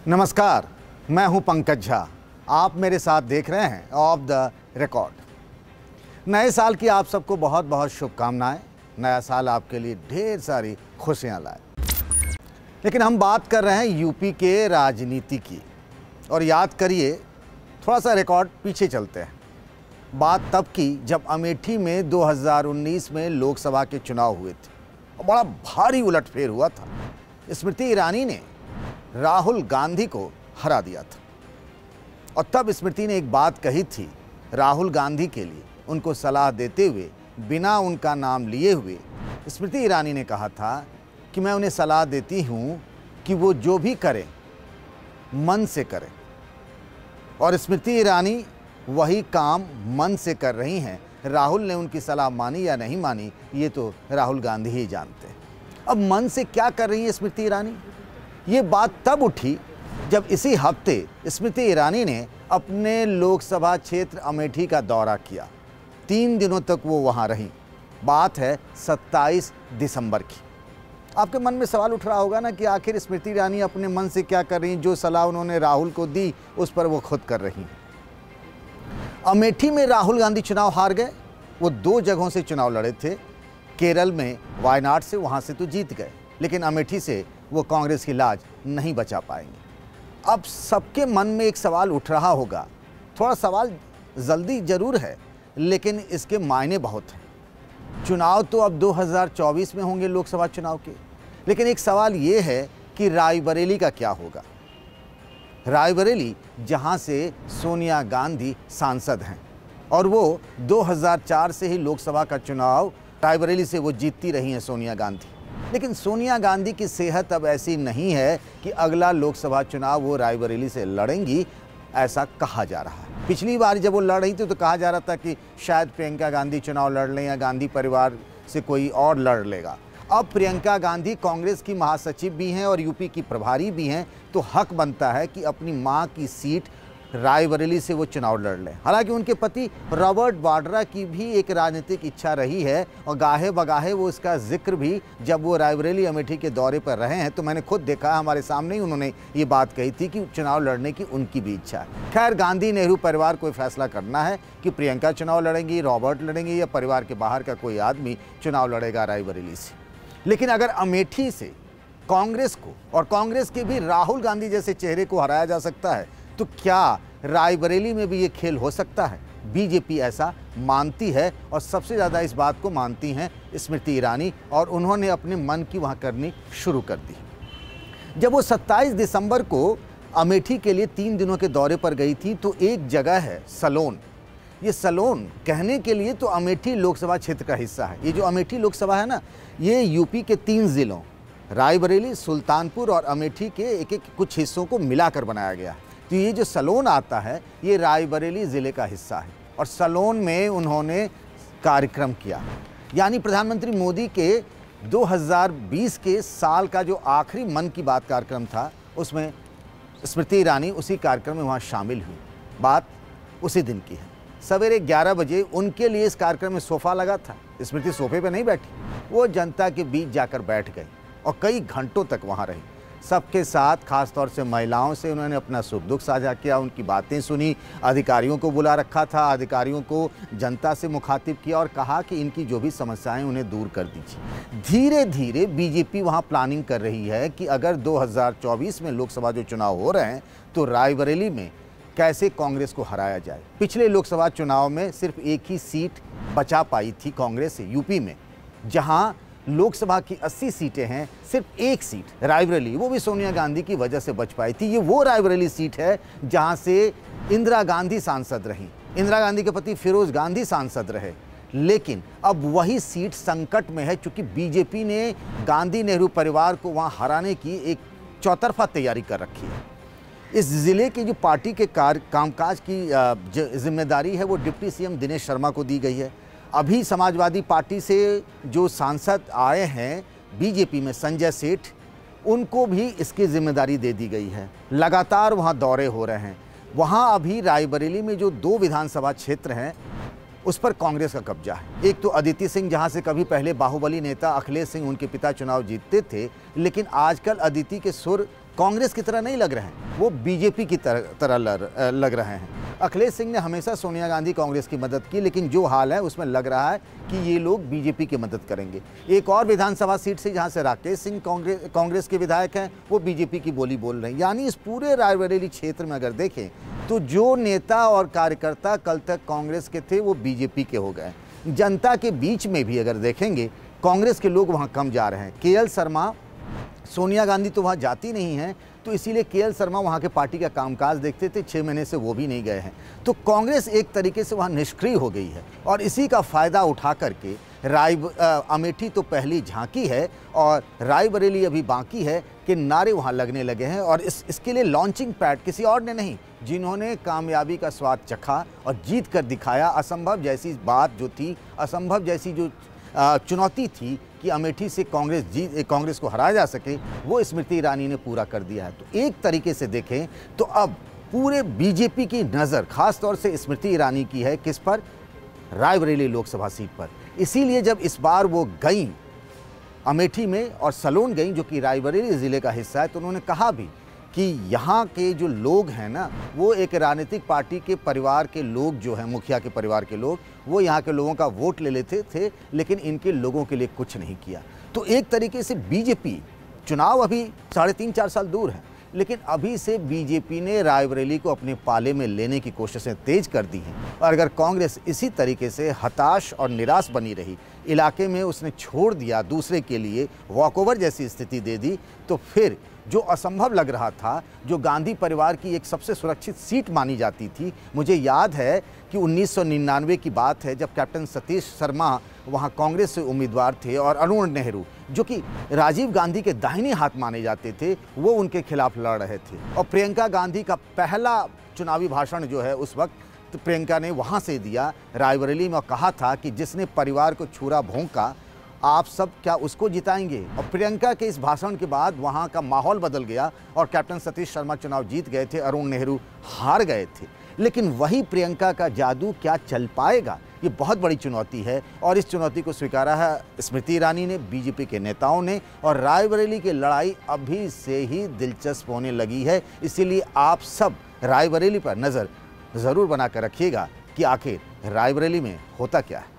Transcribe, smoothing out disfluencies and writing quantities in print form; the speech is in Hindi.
नमस्कार, मैं हूं पंकज झा। आप मेरे साथ देख रहे हैं ऑफ द रिकॉर्ड। नए साल की आप सबको बहुत बहुत शुभकामनाएं। नया साल आपके लिए ढेर सारी खुशियां लाए। लेकिन हम बात कर रहे हैं यूपी के राजनीति की। और याद करिए, थोड़ा सा रिकॉर्ड पीछे चलते हैं। बात तब की जब अमेठी में 2019 में लोकसभा के चुनाव हुए थे और बड़ा भारी उलटफेर हुआ था। स्मृति ईरानी ने राहुल गांधी को हरा दिया था। और तब स्मृति ने एक बात कही थी राहुल गांधी के लिए, उनको सलाह देते हुए, बिना उनका नाम लिए हुए। स्मृति ईरानी ने कहा था कि मैं उन्हें सलाह देती हूँ कि वो जो भी करें मन से करें। और स्मृति ईरानी वही काम मन से कर रही हैं। राहुल ने उनकी सलाह मानी या नहीं मानी, ये तो राहुल गांधी ही जानते हैं। अब मन से क्या कर रही है स्मृति ईरानी? ये बात तब उठी जब इसी हफ्ते स्मृति ईरानी ने अपने लोकसभा क्षेत्र अमेठी का दौरा किया। 3 दिनों तक वो वहाँ रहीं। बात है 27 दिसंबर की। आपके मन में सवाल उठ रहा होगा ना कि आखिर स्मृति ईरानी अपने मन से क्या कर रही हैं? जो सलाह उन्होंने राहुल को दी उस पर वो खुद कर रही हैं। अमेठी में राहुल गांधी चुनाव हार गए। वो 2 जगहों से चुनाव लड़े थे। केरल में वायनाड से, वहाँ से तो जीत गए, लेकिन अमेठी से वो कांग्रेस की लाज नहीं बचा पाएंगे। अब सबके मन में एक सवाल उठ रहा होगा। थोड़ा सवाल जल्दी जरूर है, लेकिन इसके मायने बहुत हैं। चुनाव तो अब 2024 में होंगे, लोकसभा चुनाव के। लेकिन एक सवाल ये है कि रायबरेली का क्या होगा? रायबरेली, जहां से सोनिया गांधी सांसद हैं, और वो 2004 से ही लोकसभा का चुनाव रायबरेली से वो जीतती रही हैं सोनिया गांधी। लेकिन सोनिया गांधी की सेहत अब ऐसी नहीं है कि अगला लोकसभा चुनाव वो रायबरेली से लड़ेंगी, ऐसा कहा जा रहा है। पिछली बार जब वो लड़ रही थी तो कहा जा रहा था कि शायद प्रियंका गांधी चुनाव लड़ लें या गांधी परिवार से कोई और लड़ लेगा। अब प्रियंका गांधी कांग्रेस की महासचिव भी हैं और यूपी की प्रभारी भी हैं, तो हक बनता है कि अपनी मां की सीट रायबरेली से वो चुनाव लड़ लें। हालांकि उनके पति रॉबर्ट वाड्रा की भी एक राजनीतिक इच्छा रही है और गाहे बगाहे वो इसका जिक्र भी जब वो रायबरेली अमेठी के दौरे पर रहे हैं तो मैंने खुद देखा, हमारे सामने ही उन्होंने ये बात कही थी कि चुनाव लड़ने की उनकी भी इच्छा है। खैर, गांधी नेहरू परिवार को फैसला करना है कि प्रियंका चुनाव लड़ेंगी, रॉबर्ट लड़ेंगे या परिवार के बाहर का कोई आदमी चुनाव लड़ेगा रायबरेली से। लेकिन अगर अमेठी से कांग्रेस को और कांग्रेस के भी राहुल गांधी जैसे चेहरे को हराया जा सकता है, तो क्या रायबरेली में भी ये खेल हो सकता है? बीजेपी ऐसा मानती है और सबसे ज़्यादा इस बात को मानती हैं स्मृति ईरानी, और उन्होंने अपने मन की वहाँ करनी शुरू कर दी। जब वो 27 दिसंबर को अमेठी के लिए 3 दिनों के दौरे पर गई थी तो एक जगह है सलोन। ये सलोन कहने के लिए तो अमेठी लोकसभा क्षेत्र का हिस्सा है। ये जो अमेठी लोकसभा है ना, ये यूपी के 3 ज़िलों रायबरेली, सुल्तानपुर और अमेठी के एक कुछ हिस्सों को मिलाकर बनाया गया है। तो ये जो सलोन आता है ये रायबरेली ज़िले का हिस्सा है। और सलोन में उन्होंने कार्यक्रम किया। यानी प्रधानमंत्री मोदी के 2020 के साल का जो आखिरी मन की बात कार्यक्रम था, उसमें स्मृति ईरानी उसी कार्यक्रम में वहाँ शामिल हुई। बात उसी दिन की है। सवेरे 11 बजे उनके लिए इस कार्यक्रम में सोफ़ा लगा था। स्मृति सोफे पे नहीं बैठी, वो जनता के बीच जाकर बैठ गई और कई घंटों तक वहाँ रही। सबके साथ, खासतौर से महिलाओं से उन्होंने अपना सुख दुख साझा किया, उनकी बातें सुनी। अधिकारियों को बुला रखा था, अधिकारियों को जनता से मुखातिब किया और कहा कि इनकी जो भी समस्याएं उन्हें दूर कर दीजिए। धीरे धीरे बीजेपी वहां प्लानिंग कर रही है कि अगर 2024 में लोकसभा जो चुनाव हो रहे हैं तो रायबरेली में कैसे कांग्रेस को हराया जाए। पिछले लोकसभा चुनाव में सिर्फ एक ही सीट बचा पाई थी कांग्रेस से यूपी में, जहाँ लोकसभा की 80 सीटें हैं, सिर्फ एक सीट रायबरेली, वो भी सोनिया गांधी की वजह से बच पाई थी। ये वो रायबरेली सीट है जहां से इंदिरा गांधी सांसद रहीं। इंदिरा गांधी के पति फिरोज गांधी सांसद रहे। लेकिन अब वही सीट संकट में है, क्योंकि बीजेपी ने गांधी नेहरू परिवार को वहां हराने की एक चौतरफा तैयारी कर रखी है। इस ज़िले की जो पार्टी के कामकाज की जिम्मेदारी है वो डिप्टी सीएम दिनेश शर्मा को दी गई है। अभी समाजवादी पार्टी से जो सांसद आए हैं बीजेपी में, संजय सेठ, उनको भी इसकी जिम्मेदारी दे दी गई है। लगातार वहाँ दौरे हो रहे हैं। वहाँ अभी रायबरेली में जो 2 विधानसभा क्षेत्र हैं उस पर कांग्रेस का कब्जा है। एक तो अदिति सिंह, जहाँ से कभी पहले बाहुबली नेता अखिलेश सिंह, उनके पिता, चुनाव जीतते थे, लेकिन आजकल अदिति के सुर कांग्रेस की तरह नहीं लग रहे हैं। वो बीजेपी की तरह लग रहे हैं। अखिलेश सिंह ने हमेशा सोनिया गांधी कांग्रेस की मदद की, लेकिन जो हाल है उसमें लग रहा है कि ये लोग बीजेपी की मदद करेंगे। एक और विधानसभा सीट से जहां से राकेश सिंह कांग्रेस के विधायक हैं, वो बीजेपी की बोली बोल रहे हैं। यानी इस पूरे रायबरेली क्षेत्र में अगर देखें तो जो नेता और कार्यकर्ता कल तक कांग्रेस के थे वो बीजेपी के हो गए। जनता के बीच में भी अगर देखेंगे कांग्रेस के लोग वहाँ कम जा रहे हैं। केएल शर्मा, सोनिया गांधी तो वहाँ जाती नहीं हैं, तो इसीलिए केएल शर्मा वहाँ के पार्टी का कामकाज देखते थे, 6 महीने से वो भी नहीं गए हैं। तो कांग्रेस एक तरीके से वहाँ निष्क्रिय हो गई है और इसी का फ़ायदा उठा करके अमेठी तो पहली झांकी है और रायबरेली अभी बाकी है कि नारे वहाँ लगने लगे हैं। और इसके लिए लॉन्चिंग पैड किसी और ने नहीं, जिन्होंने कामयाबी का स्वाद चखा और जीत कर दिखाया। असंभव जैसी बात जो थी, असंभव जैसी जो चुनौती थी कि अमेठी से कांग्रेस को हराया जा सके, वो स्मृति ईरानी ने पूरा कर दिया है। तो एक तरीके से देखें तो अब पूरे बीजेपी की नज़र खास तौर से स्मृति ईरानी की है, किस पर? रायबरेली लोकसभा सीट पर। इसीलिए जब इस बार वो गई अमेठी में और सलोन गई, जो कि रायबरेली ज़िले का हिस्सा है, तो उन्होंने कहा भी कि यहाँ के जो लोग हैं ना, वो एक राजनीतिक पार्टी के परिवार के लोग जो हैं, मुखिया के परिवार के लोग, वो यहाँ के लोगों का वोट ले लेते थे, लेकिन इनके लोगों के लिए कुछ नहीं किया। तो एक तरीके से बीजेपी, चुनाव अभी 3.5-4 साल दूर है, लेकिन अभी से बीजेपी ने रायबरेली को अपने पाले में लेने की कोशिशें तेज कर दी हैं। और अगर कांग्रेस इसी तरीके से हताश और निराश बनी रही, इलाके में उसने छोड़ दिया, दूसरे के लिए वॉकओवर जैसी स्थिति दे दी, तो फिर जो असंभव लग रहा था, जो गांधी परिवार की एक सबसे सुरक्षित सीट मानी जाती थी। मुझे याद है कि 1999 की बात है, जब कैप्टन सतीश शर्मा वहां कांग्रेस से उम्मीदवार थे और अरुण नेहरू, जो कि राजीव गांधी के दाहिने हाथ माने जाते थे, वो उनके खिलाफ लड़ रहे थे। और प्रियंका गांधी का पहला चुनावी भाषण जो है उस वक्त तो प्रियंका ने वहाँ से दिया रायबरेली में, और कहा था कि जिसने परिवार को छुरा भोंका, आप सब क्या उसको जिताएंगे? और प्रियंका के इस भाषण के बाद वहाँ का माहौल बदल गया और कैप्टन सतीश शर्मा चुनाव जीत गए थे, अरुण नेहरू हार गए थे। लेकिन वही प्रियंका का जादू क्या चल पाएगा? ये बहुत बड़ी चुनौती है और इस चुनौती को स्वीकारा है स्मृति ईरानी ने, बीजेपी के नेताओं ने, और रायबरेली की लड़ाई अभी से ही दिलचस्प होने लगी है। इसीलिए आप सब रायबरेली पर नज़र ज़रूर बनाकर रखिएगा कि आखिर रायबरेली में होता क्या है।